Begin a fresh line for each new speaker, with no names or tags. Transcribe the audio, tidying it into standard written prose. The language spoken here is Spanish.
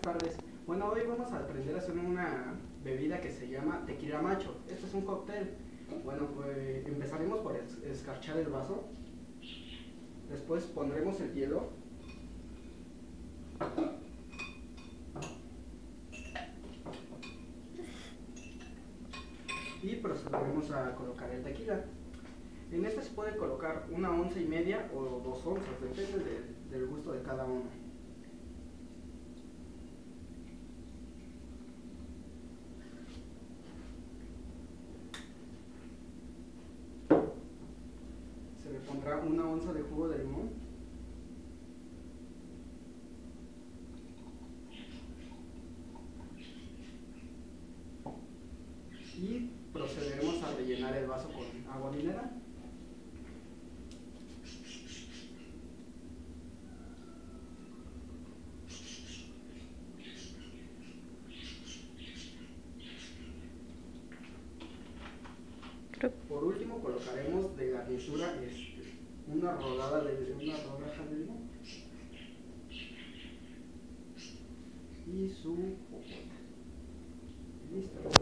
buenas tardes. Bueno, hoy vamos a aprender a hacer una bebida que se llama tequila macho. Este es un cóctel. Bueno, pues empezaremos por escarchar el vaso. Después pondremos el hielo. Y procederemos a colocar el tequila. En este se puede colocar 1,5 onzas o 2 onzas, depende del gusto de cada uno. Se le pondrá 1 onza de jugo de limón. Y procederemos a rellenar el vaso con agua mineral. Por último colocaremos de garnitura una rodaja de limón y su popote. Listo.